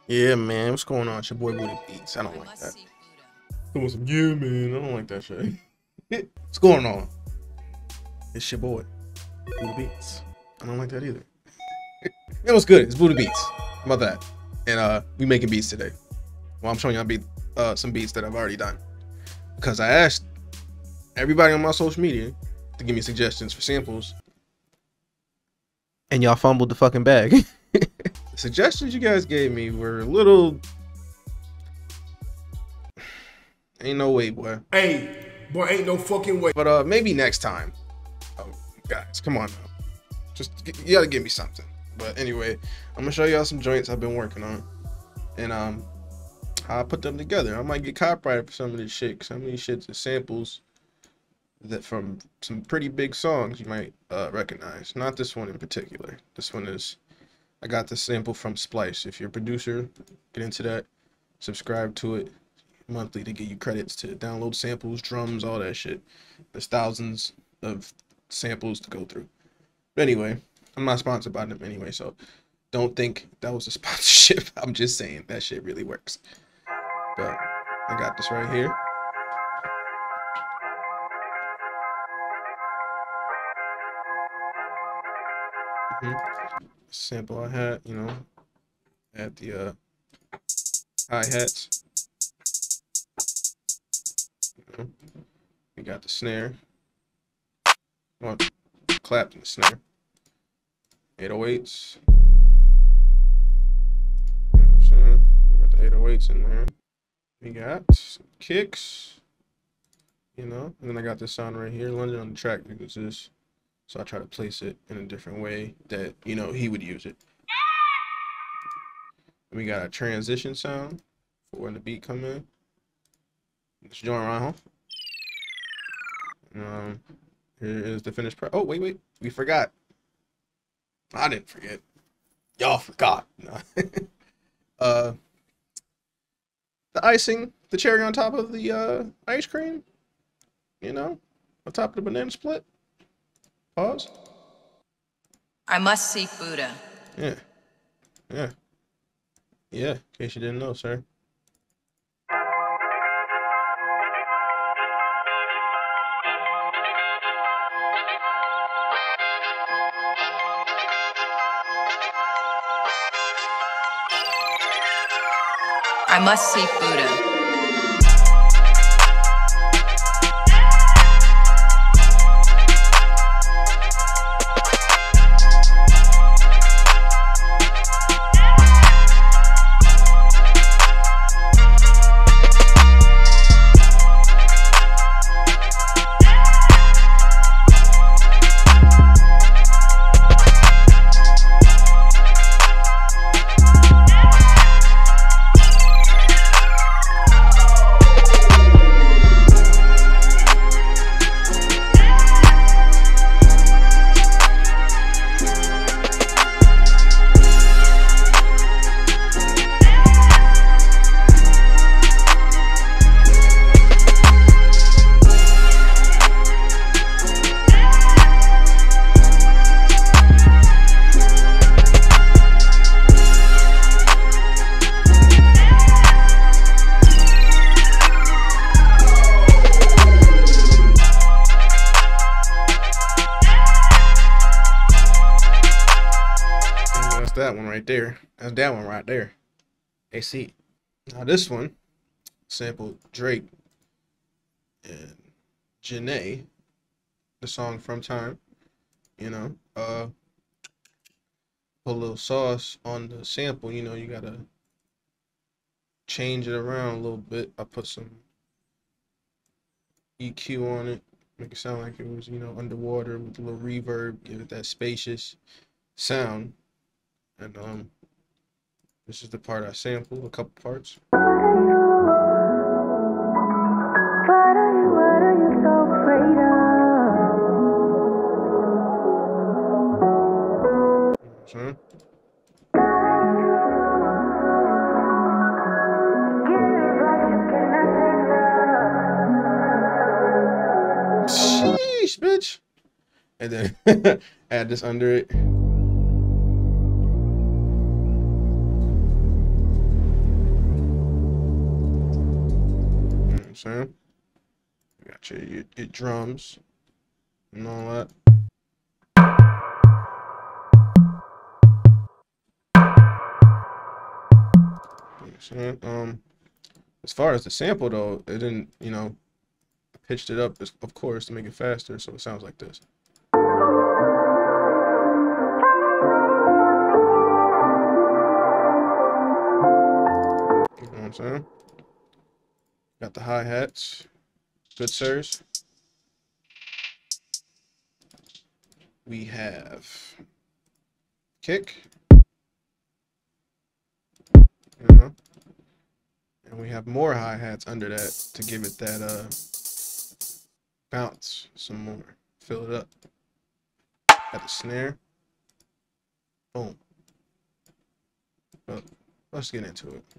Yeah, man. What's going on? It's your boy Woody Beats. I don't like that. Come on, some yeah, man. I don't like that shit. What's going on? It's your boy Buddha Beats. I don't like that either. It was good. It's Buddha Beats. How about that? And we making beats today. Well, I'm showing y'all some beats that I've already done because I asked everybody on my social media to give me suggestions for samples, and y'all fumbled the fucking bag. The suggestions you guys gave me were a little. Ain't no way, boy. Hey, boy, ain't no fucking way. But maybe next time. Oh, guys, come on now. Just you gotta give me something. But anyway, I'm gonna show y'all some joints I've been working on, and how I put them together. I might get copyrighted for some of this shit. Some of these shits are samples that from some pretty big songs you might recognize. Not this one in particular. This one is. I got the sample from Splice. If you're a producer, get into that. Subscribe to it monthly to get you credits to download samples, drums, all that shit. There's thousands of samples to go through. But anyway, I'm not sponsored by them anyway, so don't think that was a sponsorship. I'm just saying that shit really works. But I got this right here. Sample I had, you know, at the hi-hats. We got the snare. Well, clapped in the snare. 808s. You know what I'm saying? We got the 808s in there. We got some kicks. You know, and then I got this sound right here. London on the track because this. So I try to place it in a different way that, you know, he would use it. And we got a transition sound for when the beat come in. Let's join around, huh? Here is the finished part. Oh, wait. We forgot. I didn't forget. Y'all forgot. No. The icing, the cherry on top of the ice cream. You know, on top of the banana split. Pause. I must seek Buddha. Yeah. In case you didn't know, sir. I must seek Buddha. That one right there. That's that one right there. AC. Now this one sampled Drake and Janae, the song From Time. You know, put a little sauce on the sample. You know, you gotta change it around a little bit. I put some EQ on it, make it sound like it was, you know, underwater with a little reverb, give it that spacious sound. And this is the part I sampled, a couple parts. What are you so afraid of? Sheesh, bitch. And then add this under it. saying? You got your drums and all that. You know what I'm saying? As far as the sample though, it didn't, you know, pitched it up, of course, to make it faster, so it sounds like this. You know what I'm saying? Got the hi-hats. Good sirs. We have kick. You know? And we have more hi-hats under that to give it that bounce some more. Fill it up. Got the snare. Boom. Well, let's get into it.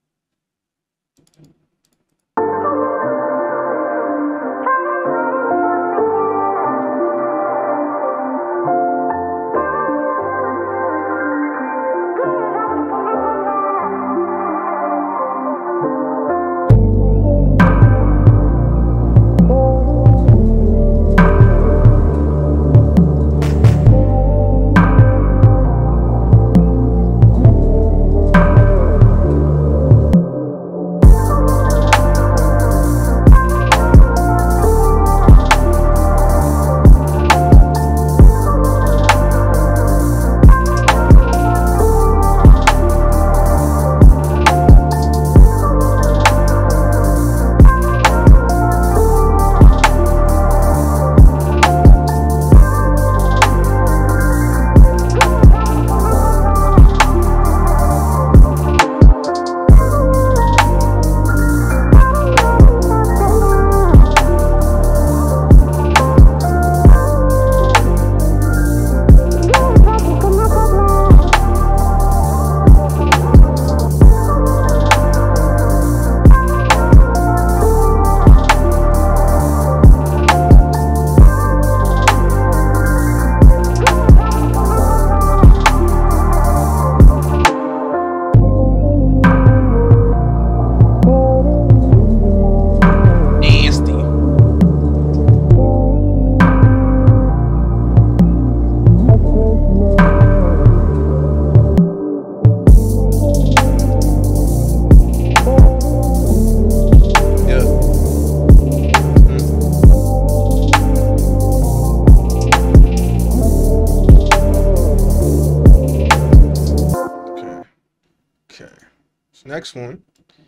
Next one,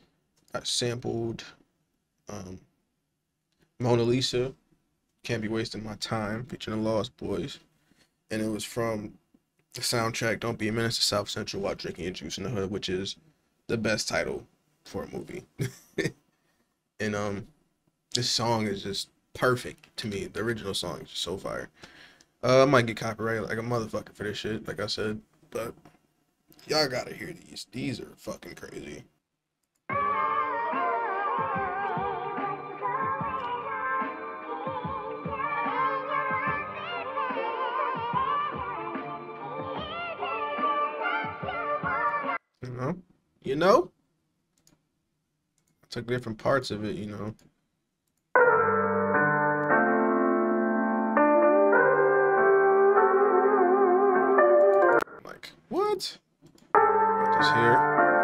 I sampled Mona Lisa, Can't Be Wasting My Time, featuring the Lost Boys. And it was from the soundtrack Don't Be a Menace to South Central While Drinking Your Juice in the Hood, which is the best title for a movie. And this song is just perfect to me. The original song is just so fire. I might get copyrighted like a motherfucker for this shit, like I said, but y'all gotta hear these. These are fucking crazy. You know? I took different parts of it, you know. Like, what? Got this here.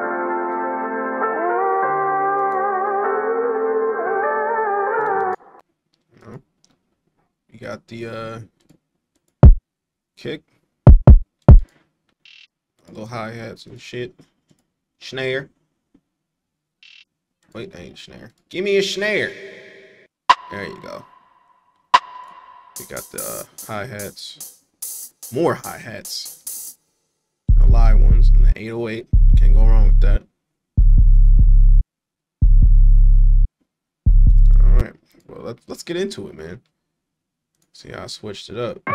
You know? You got the kick. Little hi-hats and shit. Snare. Wait, that ain't a snare. Give me a snare. There you go. We got the hi-hats. More hi-hats. The live ones and the 808. Can't go wrong with that. Alright. Well, let's get into it, man. See how I switched it up.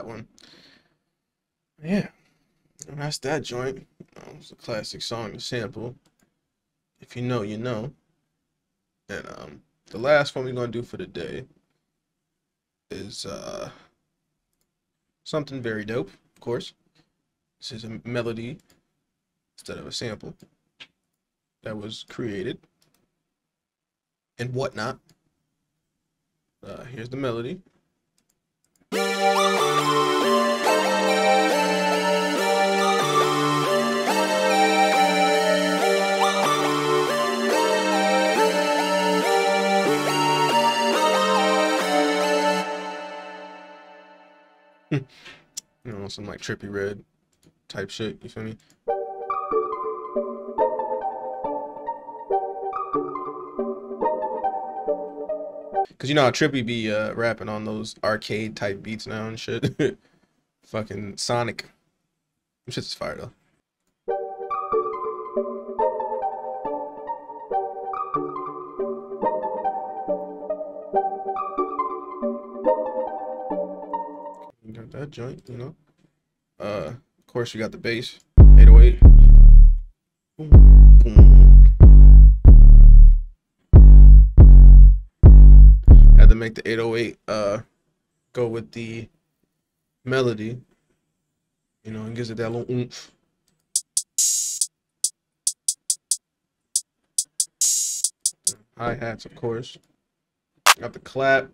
that one. Yeah, and that's that joint. It's a classic song to sample. If you know, you know. And the last one we're gonna do for the day is something very dope, of course. This is a melody instead of a sample that was created and whatnot. Here's the melody. You know, some like Trippie Redd type shit, you feel me? Cause you know how Trippie be rapping on those arcade type beats now and shit. Fucking Sonic. Them shit's fire though. You got that joint, you know. Of course you got the bass, 808. Boom, boom. Had to make the 808 go with the melody, you know, and gives it that little oomph. Hi-hats, of course. Got the clap,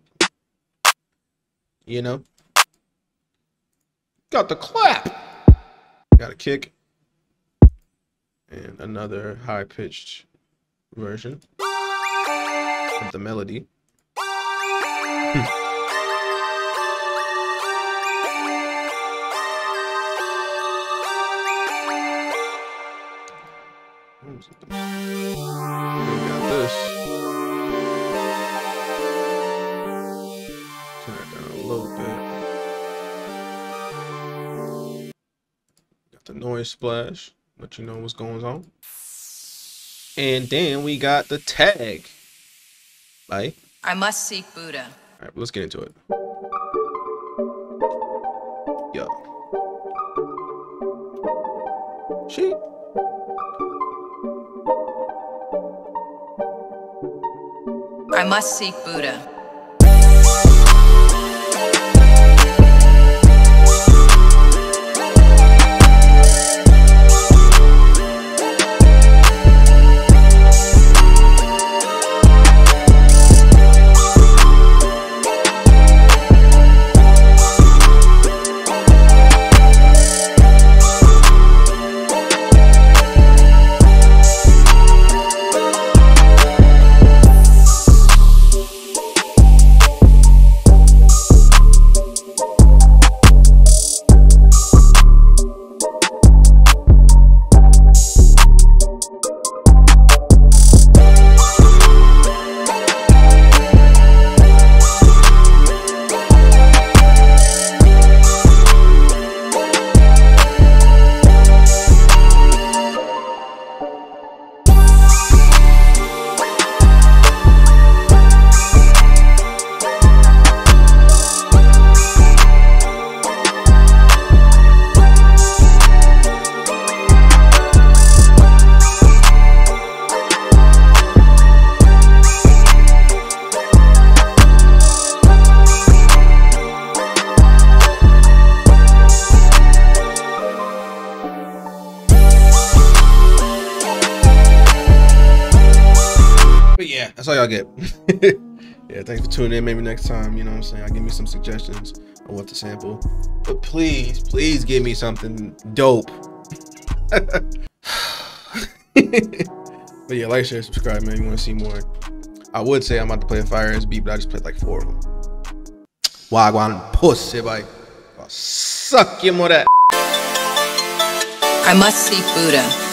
you know. Got the clap. Got a kick. And another high-pitched version of the melody. We got this. Turn that down a little bit. Got the noise splash, let you know what's going on. And then we got the tag. Right? I must seek Buddha. All right, let's get into it. Yo. She. I must seek Buddha. Yeah, that's all y'all get. Yeah, thanks for tuning in. Maybe next time, you know what I'm saying, I'll give me some suggestions on what to sample. But please, please give me something dope. But yeah, like, share, subscribe, man. You want to see more. I would say I'm about to play a Fire Ass beat, but I just played like 4 of them. Wagwan pussy, boy. I'll suck you more that. I must seek Buddha.